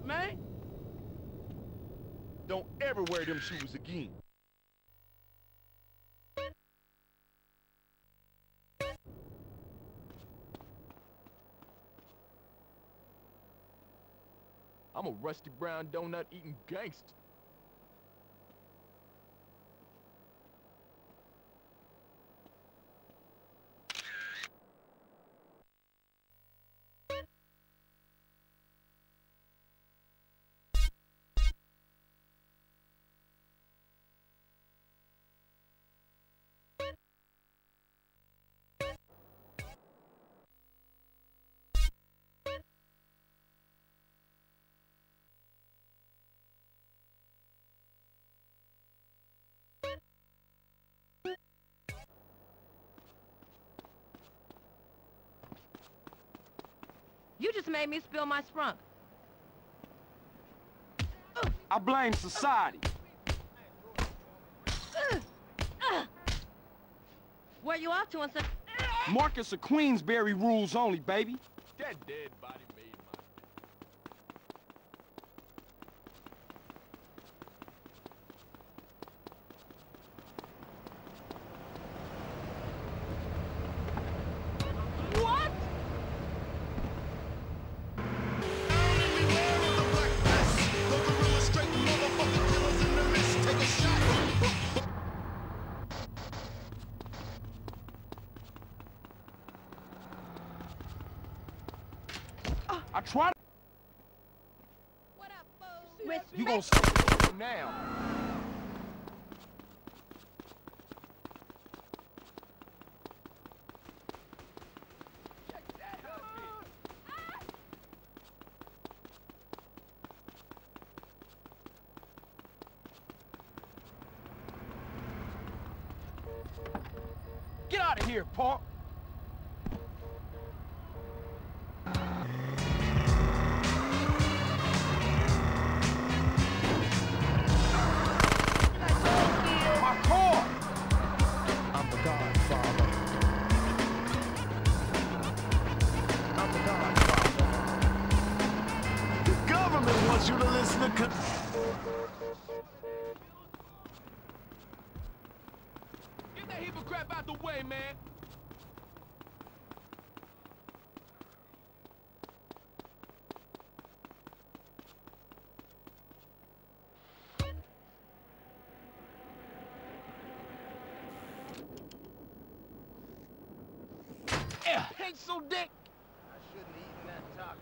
up, man? Don't ever wear them shoes again. I'm a rusty brown donut eating gangster. You just made me spill my sprunk. I blame society. Where you off to and said... Marcus of Queensberry rules only, baby. That dead body made my... What? I tried. What up, fool? You gonna stop now? Get out of here, Park. wants you to listen to... Get that heap of crap out the way, man! Ain't so dick! I shouldn't have eaten that taco.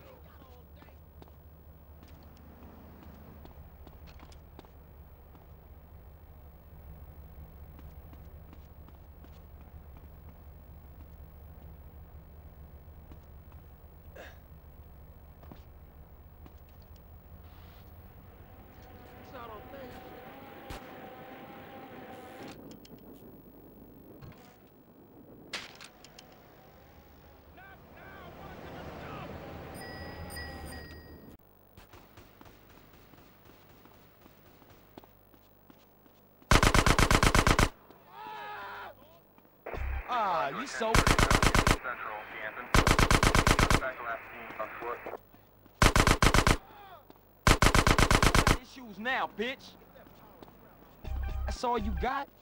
Ah, you so... Central, Canton. Back to last team on foot. Issues now, bitch. That's all you got?